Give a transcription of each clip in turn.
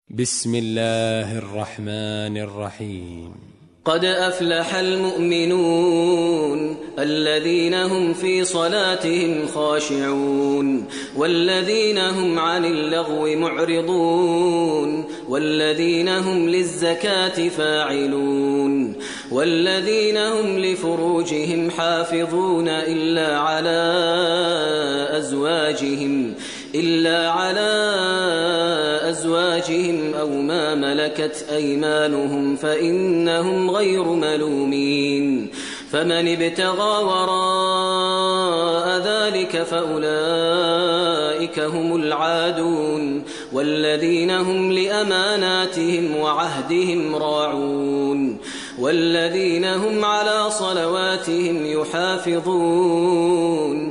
بسم الله الرحمن الرحيم. قد أفلح المؤمنون الذين هم في صلاتهم خاشعون والذين هم عن اللغو معرضون والذين هم للزكاة فاعلون والذين هم لفروجهم حافظون إلا على أزواجهم أو ما ملكت أيمانهم فإنهم غير ملومين. فمن ابتغى وراء ذلك فأولئك هم العادون والذين هم لأماناتهم وعهدهم راعون والذين هم على صلواتهم يحافظون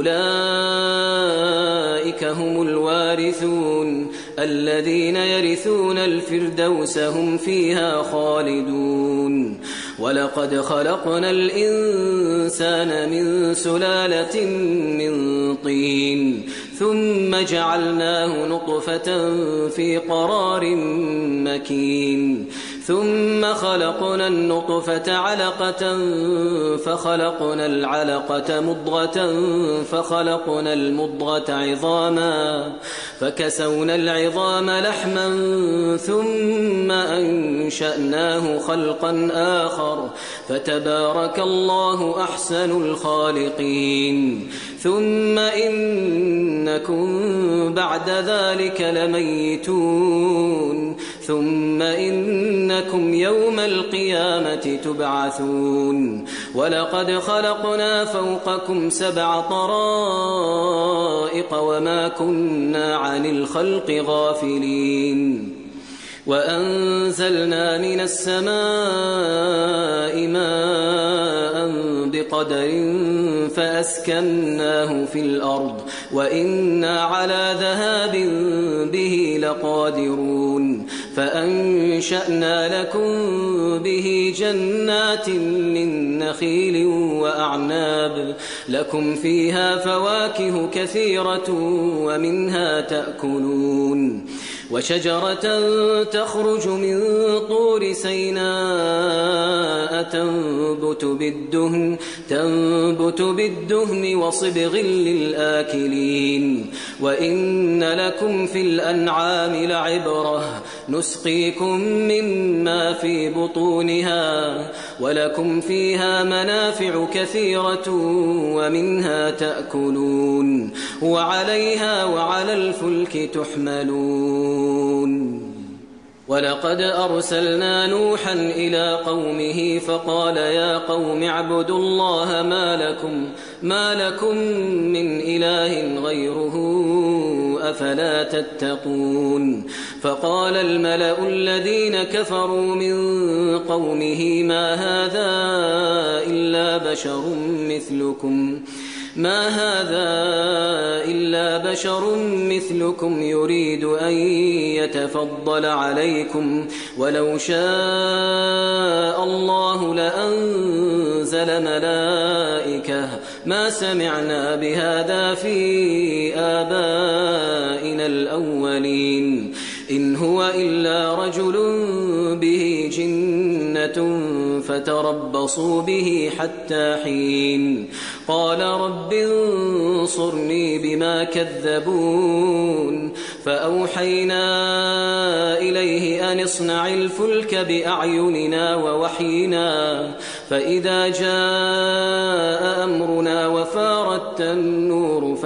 أولئك هم الوارثون الذين يرثون الفردوس هم فيها خالدون. ولقد خلقنا الإنسان من سلالة من طين ثم جعلناه نطفة في قرار مكين ثم خلقنا النطفة علقة فخلقنا العلقة مضغة فخلقنا المضغة عظاما فكسونا العظام لحما ثم أنشأناه خلقا آخر فتبارك الله أحسن الخالقين. ثم إنكم بعد ذلك لميتون ثم إنكم يوم القيامة تبعثون. ولقد خلقنا فوقكم 7 طرائق وما كنا عن الخلق غافلين. وأنزلنا من السماء ماء بقدر فأسكناه في الأرض وإنا على ذهاب به لقادرون. فأنشأنا لكم به جنات من نخيل وأعناب لكم فيها فواكه كثيرة ومنها تأكلون. وشجرة تخرج من طور سيناء تنبت بالدهن وصبغ للآكلين. وإن لكم في الأنعام لعبرة نسقيكم مما في بطونها ولكم فيها منافع كثيرة ومنها تأكلون وعليها وعلى الفلك تحملون. ولقد أرسلنا نوحا إلى قومه فقال يا قوم اعبدوا الله ما لكم من إله غيره أفلا تتقون. فقال الملأ الذين كفروا من قومه ما هذا إلا بشر مثلكم يريد أن يتفضل عليكم ولو شاء الله لأنزل ملائكة ما سمعنا بهذا في آبائنا الأولين إن هو إلا رجل به جنة فتربصوا به حتى حين. قال رب انصرني بما كذبون. فأوحينا إليه أن اصنع الفلك بأعيننا ووحينا فإذا جاء أمرنا وفارت النور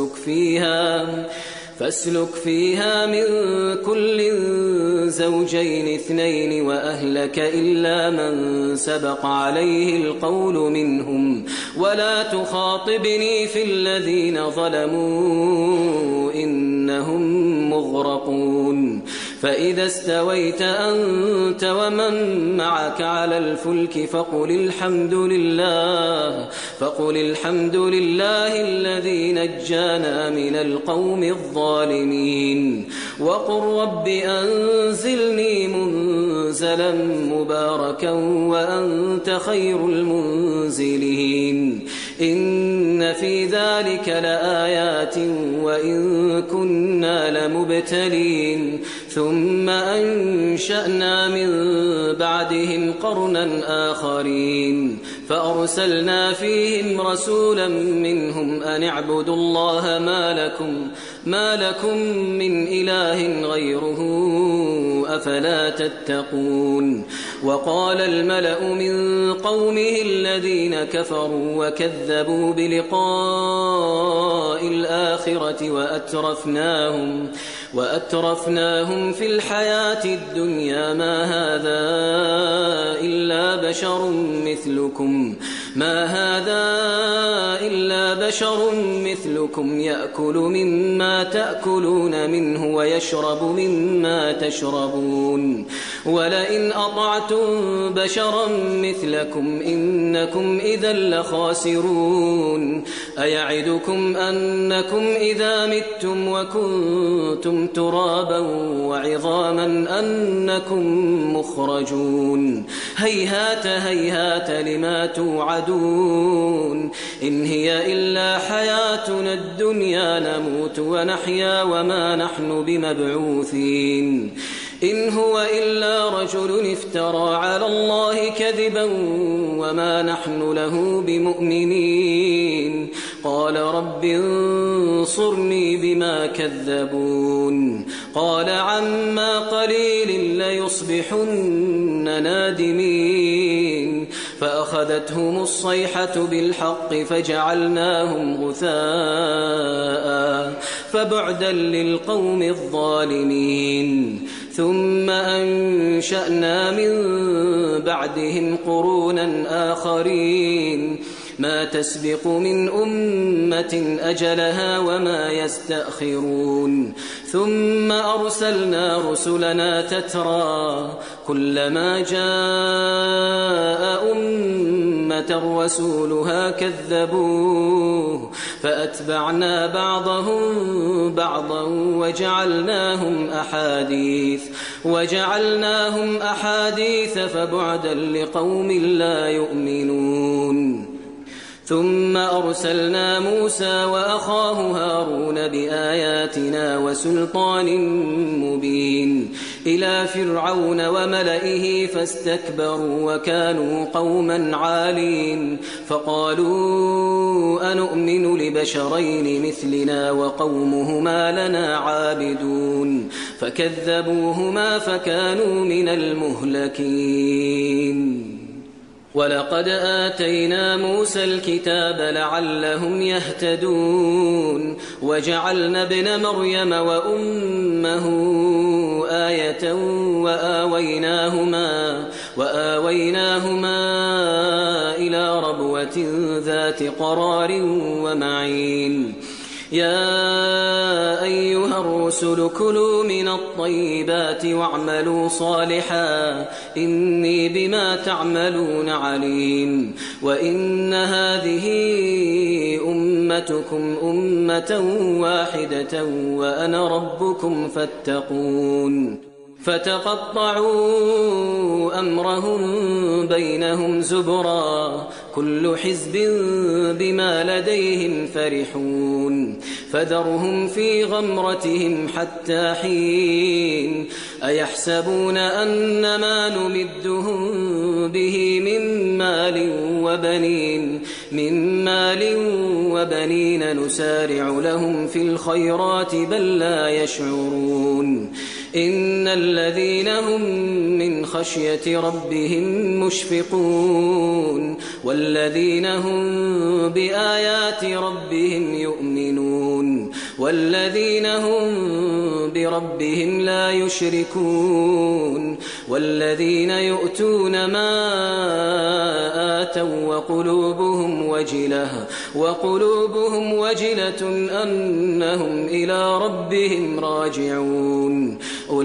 فاسلك فيها من كل زوجين 2 وأهلك إلا من سبق عليه القول منهم ولا تخاطبني في الذين ظلموا إنهم مغرقون. فإذا استويت أنت ومن معك على الفلك فقل الحمد لله الذي نجانا من القوم الظالمين. وقل رب أنزلني منزلا مباركا وأنت خير المنزلين. إن في ذلك لآيات وإن كنا لمبتلين ثم أنشأنا من بعدهم قرنا آخرين فأرسلنا فيهم رسولا منهم أن اعبدوا الله ما لكم من إله غيره أفلا تتقون وقال الملأ من قومه الذين كفروا وكذبوا بلقاء الآخرة وأترفناهم في الحياة الدنيا ما هذا إلا بشر مثلكم يأكل مما تأكلون منه ويشرب مما تشربون ولئن أطعتم بشرا مثلكم إنكم إذا لخاسرون أيعدكم أنكم إذا متم وكنتم ترابا وعظاما أنكم مخرجون هيهات هيهات لما توعدون إن هي إلا حياتنا الدنيا نموت ونحيا وما نحن بمبعوثين إن هو إلا رجل افترى على الله كذبا وما نحن له بمؤمنين قال رب انصرني بما كذبون قال عما قليل ليصبحن نادمين فأخذتهم الصيحة بالحق فجعلناهم غثاء فبعدا للقوم الظالمين ثم أنشأنا من بعدهم قرونا آخرين ما تسبق من أمة أجلها وما يستأخرون ثم أرسلنا رسلنا تترى كلما جاء أمة رسولها كذبوه فأتبعنا بعضهم بعضا وجعلناهم أحاديث فبعدا لقوم لا يؤمنون ثم أرسلنا موسى وأخاه هارون بآياتنا وسلطان مبين إلى فرعون وملئه فاستكبروا وكانوا قوما عالين فقالوا أنؤمن لبشرين مثلنا وقومهما لنا عابدون فكذبوهما فكانوا من المهلكين ولقد آتينا موسى الكتاب لعلهم يهتدون وجعلنا ابن مريم وأمه آية وآويناهما إلى ربوة ذات قرار ومعين يا أيها الرسل كلوا من الطيبات واعملوا صالحا إني بما تعملون عليم وإن هذه أمتكم أمة واحدة وأنا ربكم فاتقون فتقطعوا أمرهم بينهم زبرا كل حزب بما لديهم فرحون فذرهم في غمرتهم حتى حين أيحسبون أن ما نمدهم به من مال وبنين نسارع لهم في الخيرات بل لا يشعرون إن الذين هم من خشية ربهم مشفقون والذين هم بآيات ربهم يؤمنون والذين هم بربهم لا يشركون والذين يؤتون ما آتوا وقلوبهم وجلة أنهم إلى ربهم راجعون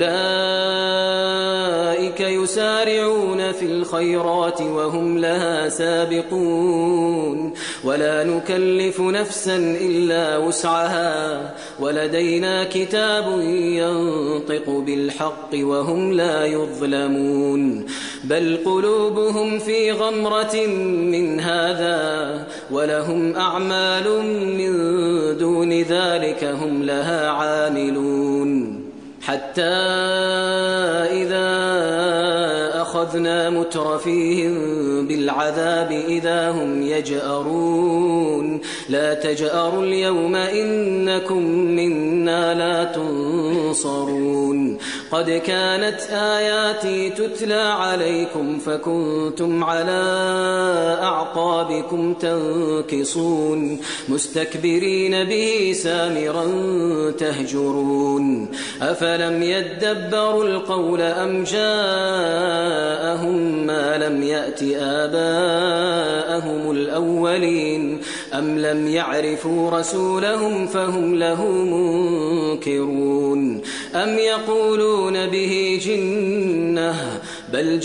أولئك يسارعون في الخيرات وهم لها سابقون ولا نكلف نفسا إلا وسعها ولدينا كتاب ينطق بالحق وهم لا يظلمون بل قلوبهم في غمرة من هذا ولهم أعمال من دون ذلك هم لها عاملون حتى إذا أخذنا مترفيهم بالعذاب إذا هم يجأرون لا تجأروا اليوم إنكم منا لا تنصرون قد كانت آياتي تتلى عليكم فكنتم على أعقابكم تنكصون مستكبرين به سامرا تهجرون أفلم يدبروا القول أم جاءهم ما لم يأت آباءهم الأولين أم لم يعرفوا رسولهم فهم له منكرون أم يقولون به جنة بل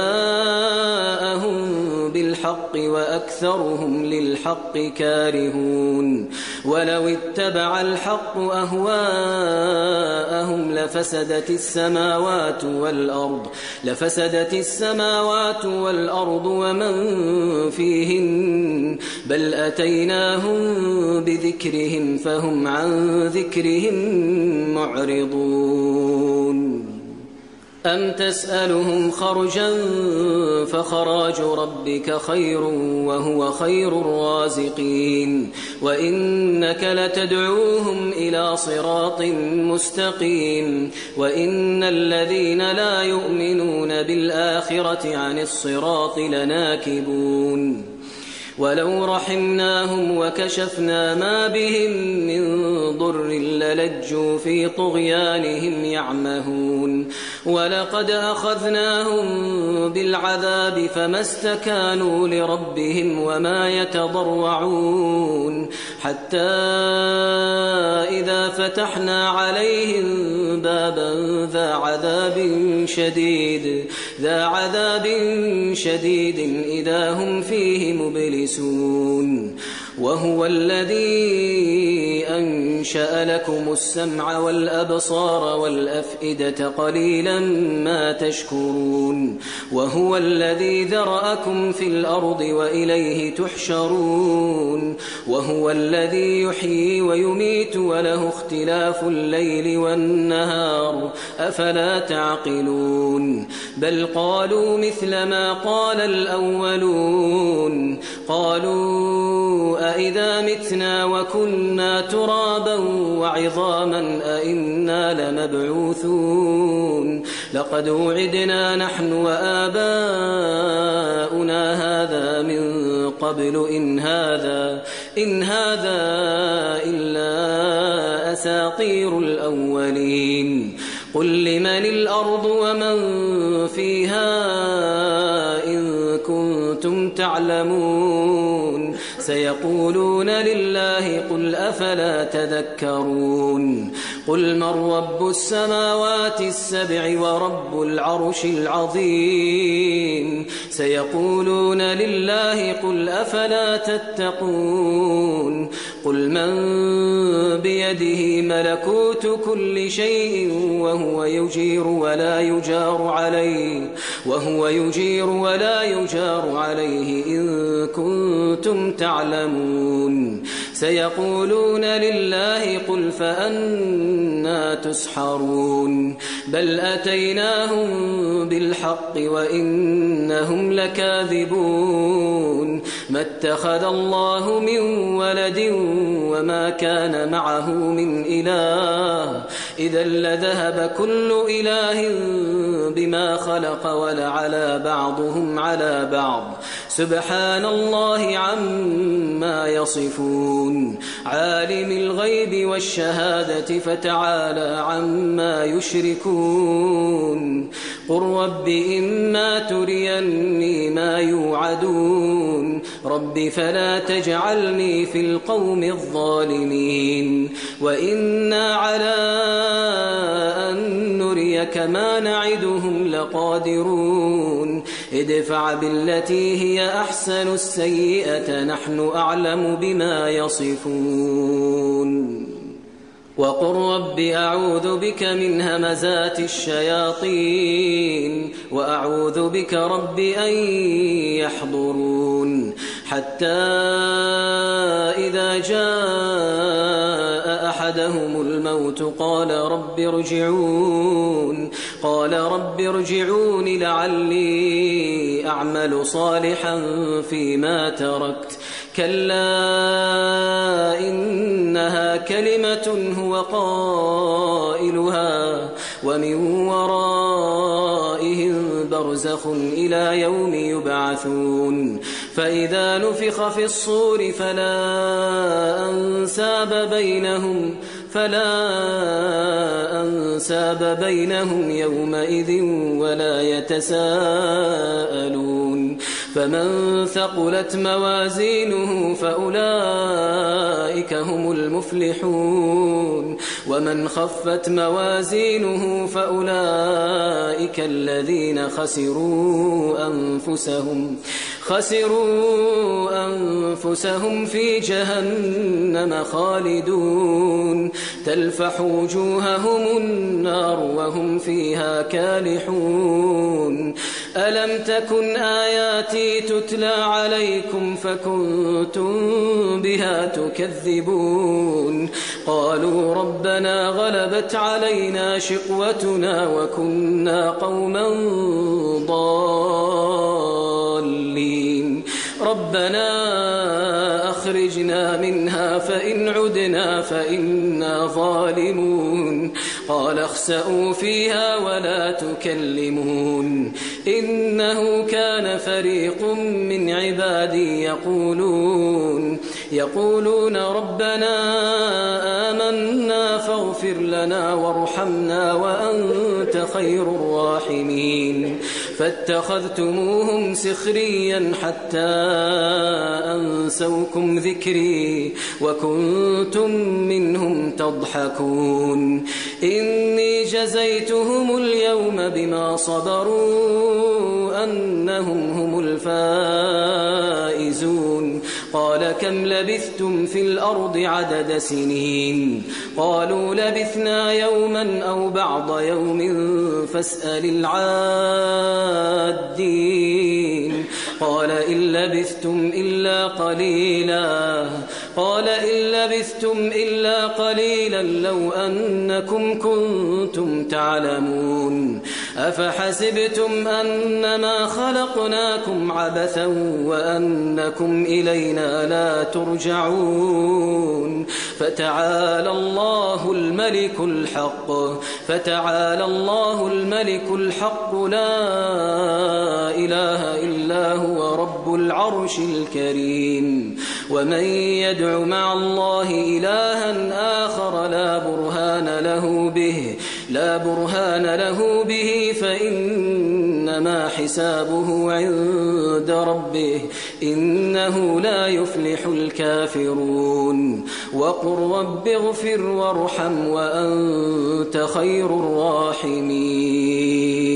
جاءهم بالحق وأكثرهم للحق كارهون ولو اتبع الحق أهواءهم لفسدت السماوات والأرض ومن فيهن بل أتيناهم بذكرهم فهم عن ذكرهم معرضون أم تسألهم خرجا فخراج ربك خير وهو خير الرازقين وإنك لتدعوهم إلى صراط مستقيم وإن الذين لا يؤمنون بالآخرة عن الصراط لناكبون ولو رحمناهم وكشفنا ما بهم من ضر للجوا في طغيانهم يعمهون ولقد أخذناهم بالعذاب فما استكانوا لربهم وما يتضرعون حتى إذا فتحنا عليهم بابا ذا عذاب شديد إذا هم فيه مبلسون وهو الذي أنشأ لكم السمع والأبصار والأفئدة قليلا ما تشكرون وهو الذي ذرأكم في الأرض وإليه تحشرون وهو الذي يحيي ويميت وله اختلاف الليل والنهار أفلا تعقلون بل قالوا مثل ما قال الأولون قالوا أئذا متنا وكنا ترابا وعظاما أئنا لمبعوثون لقد وعدنا نحن وآباؤنا هذا من قبل إن هذا إلا أساطير الأولين قل لمن الأرض ومن فيها إن كنتم تعلمون سيقولون لله قل أفلا تذكرون قل من رب السماوات السبع ورب العرش العظيم سيقولون لله قل أفلا تتقون قل من بيده ملكوت كل شيء وهو يجير ولا يجار عليه إن كنتم تعلمون سيقولون لله قل فأنا تسحرون بل أتيناهم بالحق وإنهم لكاذبون ما اتخذ الله من ولد وما كان معه من إله إذا لذهب كل إله بما خلق ولعلى بعضهم على بعض سبحان الله عما يصفون عالم الغيب والشهادة فتعالى عما يشركون قل رب إما تريني ما يوعدون رب فلا تجعلني في القوم الظالمين وإنا على أن نريك إنك ما نعدهم لقادرون ادفع بالتي هي أحسن السيئة نحن أعلم بما يصفون وقل رب أعوذ بك من همزات الشياطين وأعوذ بك رب أن يحضرون حتى إذا جاء أحدهم الموت قال رب ارجعون لعلي أعمل صالحا فيما تركت كلا إنها كلمة هو قائلها ومن ورائهم برزخ إلى يوم يبعثون فإذا نفخ في الصور فلا أنساب بينهم يومئذ ولا يتساءلون فمن ثقلت موازينه فأولئك هم المفلحون ومن خفت موازينه فأولئك الذين خسروا أنفسهم في جهنم خالدون تلفح وجوههم النار وهم فيها كالحون ألم تكن آياتي تتلى عليكم فكنتم بها تكذبون قالوا ربنا غلبت علينا شقوتنا وكنا قوما ضالين ربنا أخرجنا منها فإن عدنا فإنا ظالمون قال اخسئوا فيها ولا تكلمون إنه كان فريق من عبادي يقولون ربنا آمنا فاغفر لنا وارحمنا وأنت خير الراحمين فاتخذتموهم سخريا حتى أنسوكم ذكري وكنتم منهم تضحكون إني جزيتهم اليوم بما صبروا أنهم هم الفائزون قال كم لبثتم في الأرض عدد سنين قالوا لبثنا يوما أو بعض يوم فاسأل العادين قال إن لبثتم إلا قليلا لو أنكم كنتم تعلمون أفحسبتم أنما خلقناكم عبثا وأنكم إلينا لا ترجعون فتعالى الله الملك الحق لا إله إلا هو رب العرش الكريم ومن يدع مع الله إلها آخر لا برهان له به فإنما حسابه عند ربه إنه لا يفلح الكافرون وقل رب اغفر وارحم وأنت خير الراحمين